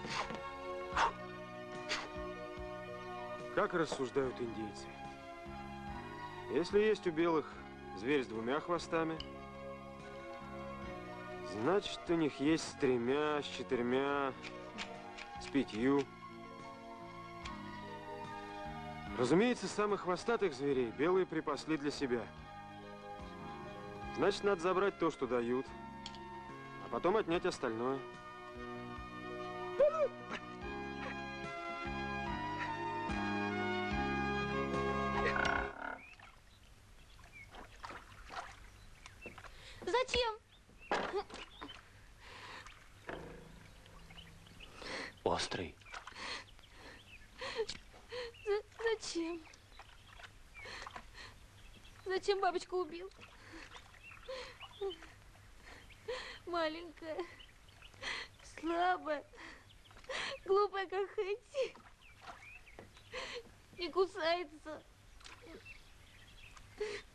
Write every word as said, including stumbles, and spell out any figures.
Как рассуждают индейцы? Если есть у белых зверь с двумя хвостами, значит, у них есть с тремя, с четырьмя, с пятью. Разумеется, самых хвостатых зверей белые припасли для себя. Значит, надо забрать то, что дают, а потом отнять остальное. Зачем? Острый. За зачем? Зачем бабочку убил? Маленькая, слабая, глупая, как Хэти. Не кусается.